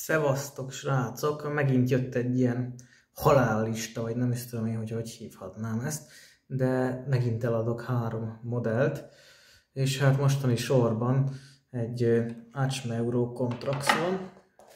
Szevasztok, srácok! Megint jött egy ilyen halállista, vagy nem is tudom én, hogy hívhatnám ezt, de megint eladok 3 modellt, és hát mostani sorban egy Acme Euro Contraxon.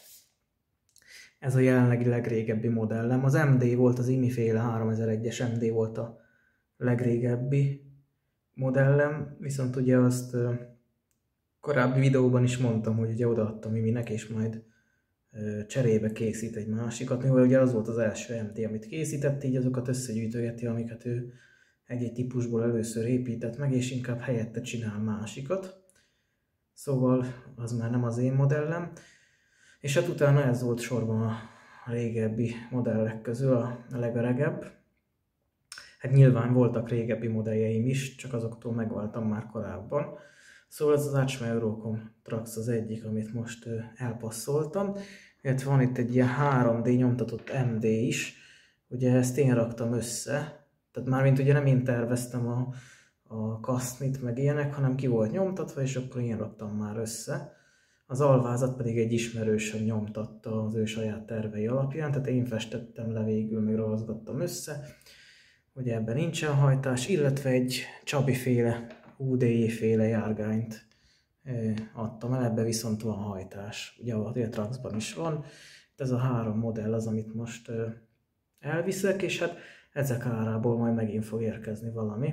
Ez a jelenlegi legrégebbi modellem. Az MD volt, az IMI-féle 3001-es MD volt a legrégebbi modellem, viszont ugye azt korábbi videóban is mondtam, hogy ugye odaadtam IMI-nek, és majd cserébe készít egy másikat, mivel ugye az volt az első MD, amit készített, így azokat összegyűjtögeti, amiket ő egy-egy típusból először épített meg, és inkább helyette csinál másikat. Szóval az már nem az én modellem. És hát utána ez volt sorban a régebbi modellek közül a legöregebb. Hát nyilván voltak régebbi modelljeim is, csak azoktól megváltam már korábban. Szóval ez az Acme Euro Contrax az egyik, amit most elpasszoltam. Illetve van itt egy ilyen 3D nyomtatott MD is. Ugye ezt én raktam össze. Tehát mármint ugye nem én terveztem a kasznit, meg ilyenek, hanem ki volt nyomtatva, és akkor én raktam már össze. Az alvázat pedig egy ismerősöm nyomtatta az ő saját tervei alapján, tehát én festettem le végül, meg ragaszgattam össze. Ugye ebben nincsen hajtás, illetve egy Csabi-féle, UDJ-féle járgányt adtam el, ebbe viszont van hajtás. Ugye a Traxban is van. Ez a 3 modell az, amit most elviszek, és hát ezek árából majd megint fog érkezni valami.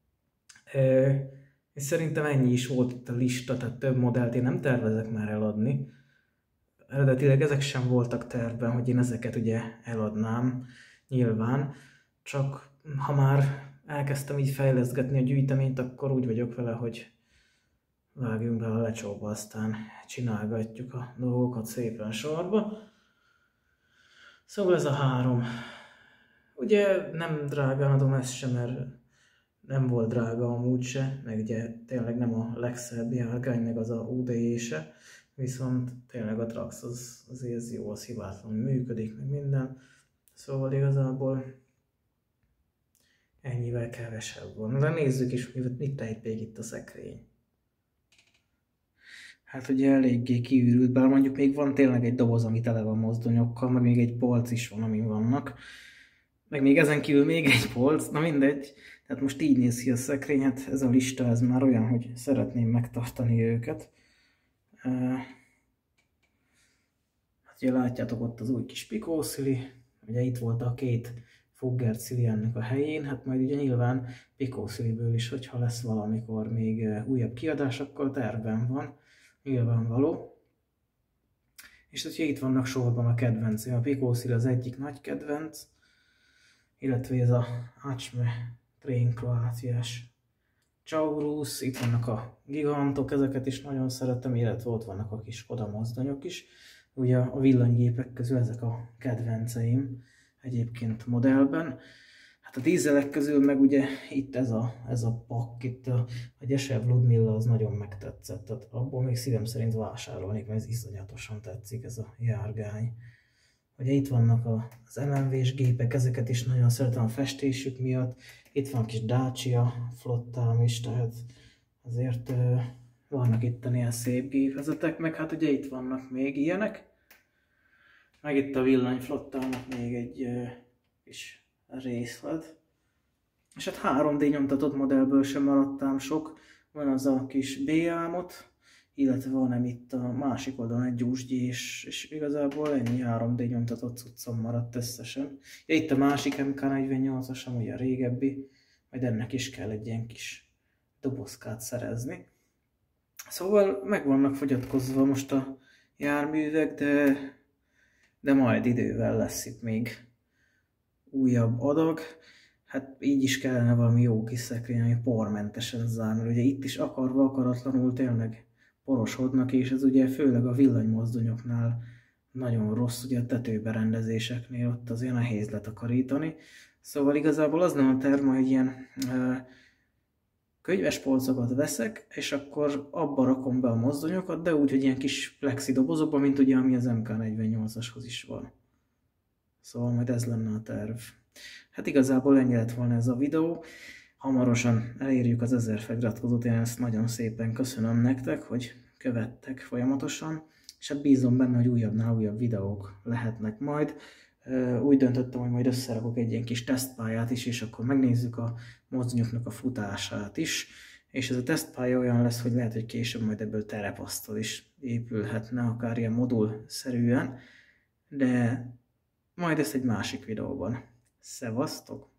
És szerintem ennyi is volt itt a lista, tehát több modellt én nem tervezek már eladni. Eredetileg ezek sem voltak tervben, hogy én ezeket ugye eladnám, nyilván. Csak ha már elkezdtem így fejleszgetni a gyűjteményt, akkor úgy vagyok vele, hogy vágjunk be a lecsóba, aztán csinálgatjuk a dolgokat szépen sorba. Szóval ez a 3. Ugye nem drágán adom ezt sem, mert nem volt drága amúgy se, meg ugye tényleg nem a legszebb járgány, meg az a UDJ se, viszont tényleg a Trax azért ez jó, az hibátlanul működik, meg minden. Szóval igazából ennyivel kevesebb van. De nézzük is, mit tehet még itt a szekrény. Hát ugye eléggé kiürült, bár mondjuk még van tényleg egy doboz, ami tele van mozdonyokkal, meg még egy polc is van, amin vannak. Meg még ezen kívül még egy polc, na mindegy. Tehát most így néz ki a szekrény, hát ez a lista, ez már olyan, hogy szeretném megtartani őket. Hát ugye látjátok ott az új kis pikószili, ugye itt volt a 2 Fugger szili ennek a helyén, hát majd ugye nyilván pikósziliből is, hogyha lesz valamikor még újabb kiadás, akkor tervben van, nyilvánvaló. És ugye itt vannak sorban a kedvencem, a pikószili az egyik nagy kedvenc, illetve ez a Acme Train Kroáciás Csaurus, itt vannak a gigantok, ezeket is nagyon szeretem, illetve ott vannak a kis Skoda mozdonyok is. Ugye a villanygépek közül ezek a kedvenceim egyébként modellben. Hát a dízelek közül meg ugye itt ez a pak, itt a Gyesev Ludmilla az nagyon megtetszett, tehát abból még szívem szerint vásárolnék, mert ez iszonyatosan tetszik ez a járgány. Ugye itt vannak az MMV-s gépek, ezeket is nagyon szeretem a festésük miatt. Itt van kis Dacia flottám is, tehát azért vannak itt ilyen szép gépezetek, meg hát ugye itt vannak még ilyenek. Meg itt a villanyflottának még egy kis részlet. És hát 3D nyomtatott modellből sem maradtam sok. Van az a kis B-ámot, illetve van itt a másik oldalon egy gyúzsgyi, és igazából ennyi 3D nyomtatott cuccom maradt összesen. Ja, itt a másik MK48-as, amúgy a régebbi, majd ennek is kell egy ilyen kis dobozkát szerezni. Szóval meg vannak fogyatkozva most a járművek, de majd idővel lesz itt még újabb adag. Hát így is kellene valami jó kis szekrény, ami pormentesen zár, mert ugye itt is akarva akaratlanul tényleg porosodnak, és ez ugye főleg a villanymozdonyoknál nagyon rossz, ugye a tetőberendezéseknél ott azért nehéz letakarítani. Szóval igazából az nem a terv, hogy ilyen könyves polcokat veszek, és akkor abba rakom be a mozdonyokat, de úgy, hogy ilyen kis plexi dobozokban, mint ugye ami az MK48-ashoz is van. Szóval majd ez lenne a terv. Hát igazából ennyi lett volna ez a videó. Hamarosan elérjük az 1000 feliratkozót, én ezt nagyon szépen köszönöm nektek, hogy követtek folyamatosan, és hát bízom benne, hogy újabbnál újabb videók lehetnek majd. Úgy döntöttem, hogy majd összerakok egy ilyen kis tesztpályát is, és akkor megnézzük a mozdonyoknak a futását is, és ez a tesztpálya olyan lesz, hogy lehet, hogy később majd ebből terepasztal is épülhetne, akár ilyen modulszerűen, de majd ezt egy másik videóban. Szevasztok!